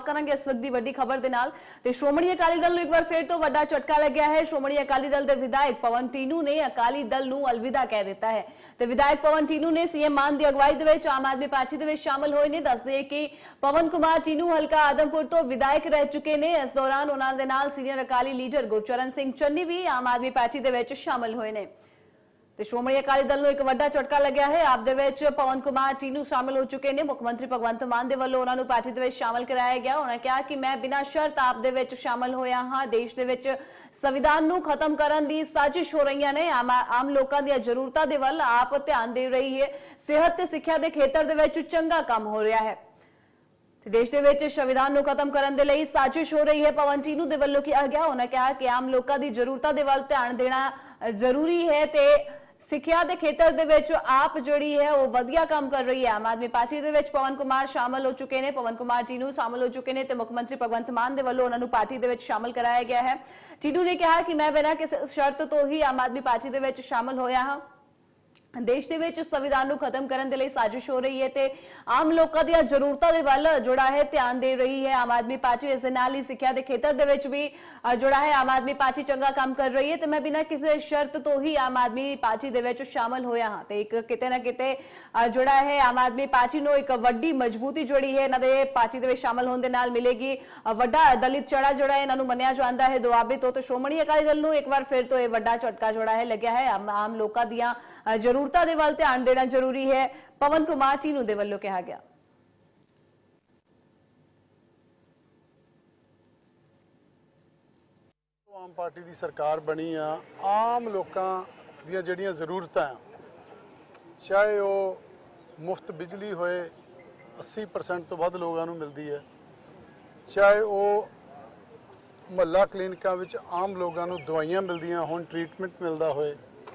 ਕਰਾਂਗੇ ਇਸ ਵਕਤ ਦੀ ਵੱਡੀ ਖਬਰ ਦੇ ਨਾਲ ਤੇ ਸ਼੍ਰੋਮਣੀ ਅਕਾਲੀ ਦਲ ਨੂੰ ਇੱਕ ਵਾਰ ਫੇਰ ਤੋਂ ਵੱਡਾ ਝਟਕਾ ਲੱਗਿਆ ਹੈ। ਸ਼੍ਰੋਮਣੀ ਅਕਾਲੀ ਦਲ ਦੇ ਵਿਧਾਇਕ ਪਵਨ ਟੀਨੂ ਨੇ ਅਕਾਲੀ ਦਲ ਨੂੰ ਅਲਵਿਦਾ ਕਹਿ ਦਿੱਤਾ ਹੈ ਤੇ ਵਿਧਾਇਕ ਪਵਨ ਟੀਨੂ ਨੇ ਸੀਐਮ ਮਾਨ ਦੀ ਅਗਵਾਈ ਦੇ ਵਿੱਚ ਆਮ ਆਦਮੀ ਪਾਰਟੀ ਦੇ ਵਿੱਚ ਸ਼ਾਮਲ ਹੋਏ ਨੇ। ਦੱਸਦੇ ਕਿ ਪਵਨ ਕੁਮਾਰ ਟੀਨੂ ਹਲਕਾ ਆਦਮਪੁਰ ਤੋਂ ਵਿਧਾਇਕ ਰਹਿ ਚੁੱਕੇ ਨੇ। ਇਸ ਦੌਰਾਨ ਉਹਨਾਂ ਦੇ ਨਾਲ ਸੀਨੀਅਰ ਅਕਾਲੀ ਲੀਡਰ ਗੁਰਚਰਨ ਸਿੰਘ ਚੰਨੀ ਵੀ ਆਮ ਆਦਮੀ ਪਾਰਟੀ ਦੇ ਵਿੱਚ ਸ਼ਾਮਲ ਹੋਏ ਨੇ ਤੇ ਸ਼੍ਰੋਮਣੀ ਅਕਾਲੀ ਦਲ ਨੂੰ ਇੱਕ ਵੱਡਾ ਝਟਕਾ ਲੱਗਿਆ ਹੈ। ਆਪ ਦੇ ਵਿੱਚ ਪਵਨ ਕੁਮਾਰ ਟੀਨੂ ਸ਼ਾਮਲ ਹੋ ਚੁੱਕੇ ਨੇ। ਮੁੱਖ ਮੰਤਰੀ ਭਗਵੰਤ ਮਾਨ ਦੇ ਵੱਲੋਂ ਉਹਨਾਂ ਨੂੰ ਪਾਰਟੀ ਦੇ ਵਿੱਚ ਸ਼ਾਮਲ ਕਰਾਇਆ ਗਿਆ। ਉਹਨਾਂ ਕਿਹਾ ਕਿ ਮੈਂ ਬਿਨਾਂ ਸ਼ਰਤ ਆਪ ਦੇ ਵਿੱਚ ਸ਼ਾਮਲ ਹੋਇਆ ਹਾਂ। ਦੇਸ਼ ਦੇ ਵਿੱਚ ਸੰਵਿਧਾਨ ਨੂੰ ਖਤਮ ਕਰਨ ਦੀ ਸਾਜ਼ਿਸ਼ ਹੋ ਰਹੀਆਂ ਨੇ। ਆਮ ਲੋਕਾਂ ਦੀਆਂ ਜ਼ਰੂਰਤਾਂ ਦੇ ਵੱਲ ਆਪ ਧਿਆਨ ਦੇ ਰਹੀ ਹੈ। ਸਿਹਤ ਤੇ ਸਿੱਖਿਆ ਦੇ ਖੇਤਰ ਦੇ ਵਿੱਚ ਚੰਗਾ ਕੰਮ ਹੋ ਰਿਹਾ ਹੈ। देश के विच संविधान ਨੂੰ खत्म करने के लिए साजिश हो रही है। पवन टीनू के वल्लों कहा गया। उन्होंने कहा कि आम लोगों की जरूरतों के वल ध्यान देना जरूरी है ते सिक्ख्या के खेतर दे विच आप जिहड़ी है वो वधिया काम कर रही है। आम आदमी पार्टी दे विच पवन कुमार शामिल हो चुके हैं। पवन कुमार टीनू शामिल हो चुके हैं तो मुख्यमंत्री भगवंत मान दे वल्लों उन्होंने पार्टी दे विच शामिल कराया गया है। टीनू ने कहा कि मैं बिना किसी शर्त तो ही आम आदमी पार्टी दे विच शामिल होया हां। देश के विच संविधान को खत्म करने के लिए साजिश हो रही है ते आम लोगों दी जरूरतों के वल जोड़ा है ध्यान दे रही है आम आदमी पार्टी। इस दे नाल ही सिक्ख्या के खेतर दे विच भी जोड़ा है आम आदमी पार्टी चंगा काम कर रही है ते मैं बिना किसी शर्त तो ही आम आदमी पार्टी दे विच शामिल होया हां ते एक किते ना किते जोड़ा है आम आदमी पार्टी नूं एक वड्डी मजबूती जोड़ी है इन्हां दे पार्टी दे विच शामिल होने दे नाल मिलेगी। वड्डा दलित चढ़ा जोड़ा है इन्हां नूं मन्निया जांदा है दुआबे तो श्रोमणी अकाली दल नूं एक बार फिर तो यह वड्डा झटका जोड़ा है लग्या है। आम लोगों दीआं जरूरतां दे वल ध्यान देना जरूरी है पवन कुमार टीनू दे वल्लों कहा गया। आम पार्टी की सरकार बनी आ आम लोगों दी जिहड़ियां जरूरतां चाहे वो मुफ्त बिजली होए 80% तो वध लोगों नूं मिलती है, चाहे वो महल्ला क्लीनिकां विच आम लोगों नूं दवाइयां मिलदियां होण ट्रीटमेंट मिलदा होए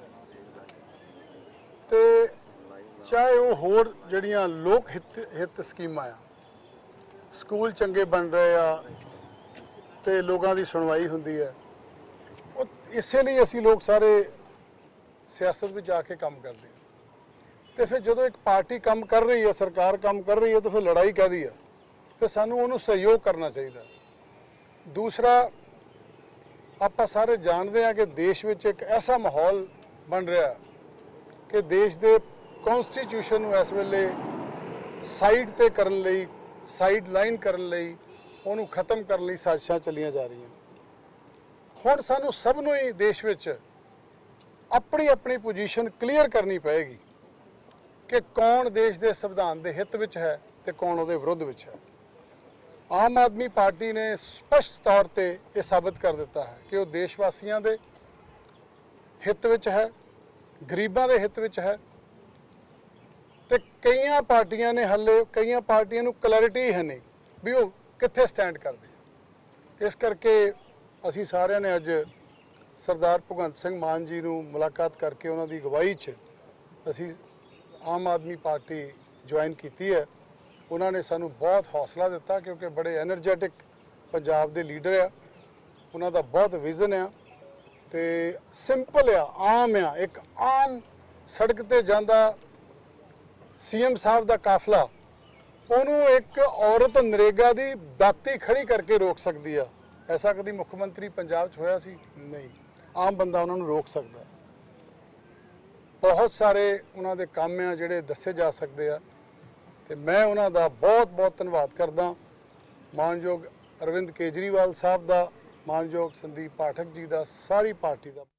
ते चाहे वो होर जड़ियां लोक हित स्कीमां आ स्कूल चंगे बन रहे आ ते लोगों की सुनवाई हुंदी है। इसलिए असी लोग सारे सियासत में जाके काम करते हैं तो फिर जो एक पार्टी काम कर रही है सरकार काम कर रही है तो फिर लड़ाई कहदी है फिर सानू उन्होंने सहयोग करना चाहिए। दूसरा आप सारे जानते हैं कि देश में एक ऐसा माहौल बन रहा है कि देश के कॉन्स्टिट्यूशन इस वेले साइड ते करन लई साइड लाइन करन लई उन्होंने खत्म करने लई साजिशां चलियां जा रही हैं। हुण सानू सबनों ही देश विच अपनी अपनी पोजीशन क्लीयर करनी पएगी कि कौन देश के संविधान के हित विच है ते कौन उहदे विरुद्ध विच है। आम आदमी पार्टी ने स्पष्ट तौर पर यह साबित कर दिता है कि वह देशवासियों के हित विच है, गरीबों के हित विच है ते कई पार्टियां ने हले कई पार्टियां नूं क्लैरिटी है नहीं भी वो कित्थे स्टैंड करदे। इस करके असी सारिਆਂ ने अज सरदार भगवंत सिंह मान जी नूं मुलाकात करके उन्हां दी अगवाई च असी आम आदमी पार्टी ज्वाइन की है। उन्होंने सानू बहुत हौसला दिता क्योंकि बड़े एनर्जैटिक पंजाब के लीडर आ, उन्हां दा बहुत विजन आ ते सिंपल आम एक आम सड़क ते जांदा सीएम साहब का काफला उन्होंने एक औरत नरेगा की दाती खड़ी करके रोक सकती है। ऐसा कभी मुख्यमंत्री पंजाब च होया सी नहीं, आम बंदा उन्होंने रोक सकता। बहुत सारे उन्होंने काम आ जिहड़े दसे जा सकते हैं तो मैं उन्हों का बहुत बहुत धन्यवाद करदा। मानयोग अरविंद केजरीवाल साहब का, मानयोग संदीप पाठक जी का, सारी पार्टी का।